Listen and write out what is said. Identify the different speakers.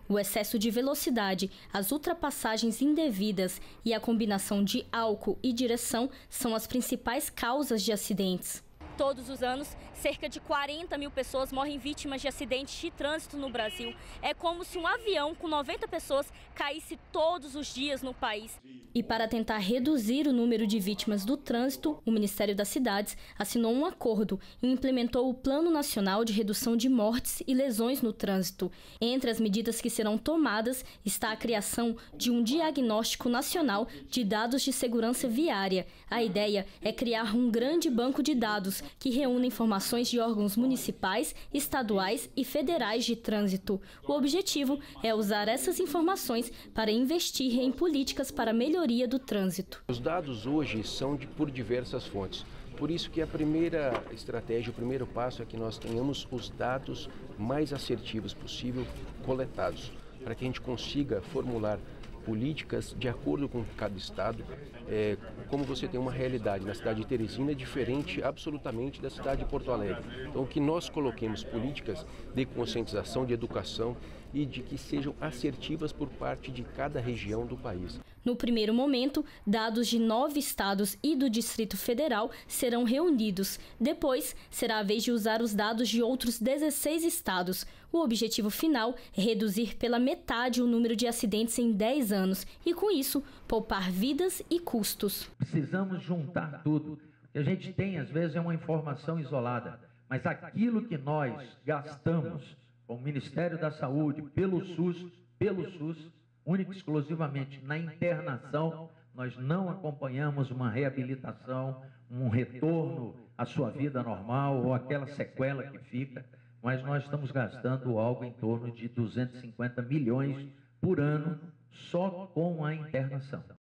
Speaker 1: O excesso de velocidade, as ultrapassagens indevidas e a combinação de álcool e direção são as principais causas de acidentes. Todos os anos, cerca de 40 mil pessoas morrem vítimas de acidentes de trânsito no Brasil. É como se um avião com 90 pessoas caísse todos os dias no país. E para tentar reduzir o número de vítimas do trânsito, o Ministério das Cidades assinou um acordo e implementou o Plano Nacional de Redução de Mortes e Lesões no Trânsito. Entre as medidas que serão tomadas está a criação de um diagnóstico nacional de dados de segurança viária. A ideia é criar um grande banco de dados que reúne informações de órgãos municipais, estaduais e federais de trânsito. O objetivo é usar essas informações para investir em políticas para a melhoria do trânsito.
Speaker 2: Os dados hoje são por diversas fontes. Por isso que a primeira estratégia, o primeiro passo é que nós tenhamos os dados mais assertivos possível coletados, para que a gente consiga formular políticas de acordo com cada estado. Como você tem uma realidade na cidade de Teresina é diferente absolutamente da cidade de Porto Alegre. Então que nós coloquemos políticas de conscientização, de educação e de que sejam assertivas por parte de cada região do país.
Speaker 1: No primeiro momento, dados de 9 estados e do Distrito Federal serão reunidos. Depois, será a vez de usar os dados de outros 16 estados. O objetivo final é reduzir pela metade o número de acidentes em 10 anos e, com isso, poupar vidas e custos.
Speaker 3: Precisamos juntar tudo. O que a gente tem, às vezes, é uma informação isolada, mas aquilo que nós gastamos com o Ministério da Saúde, pelo SUS, única e exclusivamente na internação, nós não acompanhamos uma reabilitação, um retorno à sua vida normal ou aquela sequela que fica, mas nós estamos gastando algo em torno de 250 milhões por ano só com a internação.